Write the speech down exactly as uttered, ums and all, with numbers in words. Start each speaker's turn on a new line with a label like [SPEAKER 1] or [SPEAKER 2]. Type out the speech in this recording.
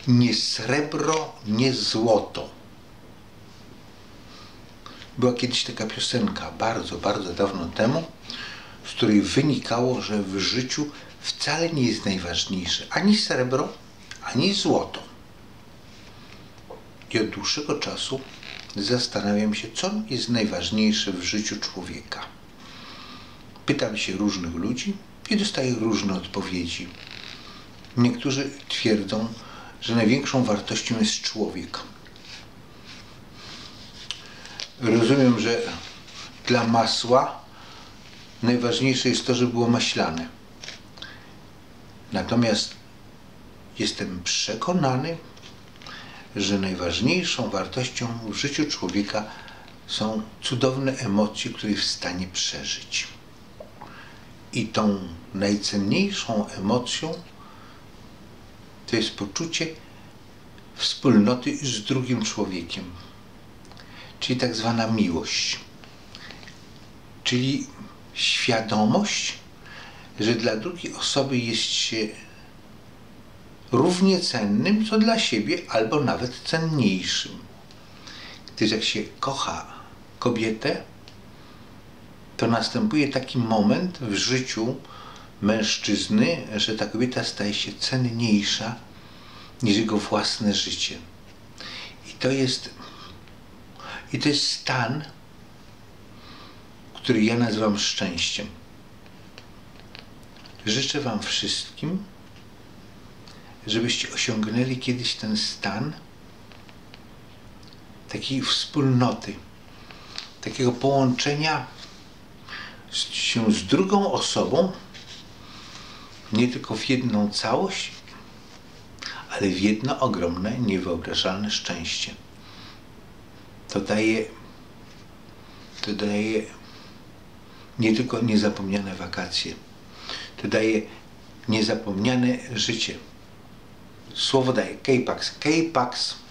[SPEAKER 1] Nie srebro, nie złoto. Była kiedyś taka piosenka, bardzo, bardzo dawno temu, z której wynikało, że w życiu wcale nie jest najważniejsze ani srebro, ani złoto. I od dłuższego czasu zastanawiam się, co jest najważniejsze w życiu człowieka. Pytam się różnych ludzi i dostaję różne odpowiedzi. Niektórzy twierdzą, że największą wartością jest człowiek. Rozumiem, że dla masła najważniejsze jest to, żeby było maślane. Natomiast jestem przekonany, że najważniejszą wartością w życiu człowieka są cudowne emocje, które jest w stanie przeżyć. I tą najcenniejszą emocją to jest poczucie wspólnoty z drugim człowiekiem, czyli tak zwana miłość, czyli świadomość, że dla drugiej osoby jest się równie cennym, co dla siebie, albo nawet cenniejszym. Gdyż jak się kocha kobietę, to następuje taki moment w życiu mężczyzny, że ta kobieta staje się cenniejsza niż jego własne życie. I to jest, i to jest stan, który ja nazywam szczęściem. Życzę wam wszystkim, żebyście osiągnęli kiedyś ten stan takiej wspólnoty, takiego połączenia się z drugą osobą, nie tylko w jedną całość, ale w jedno ogromne, niewyobrażalne szczęście. To daje, to daje nie tylko niezapomniane wakacje, to daje niezapomniane życie. Słowo daje K-Pax. K-Pax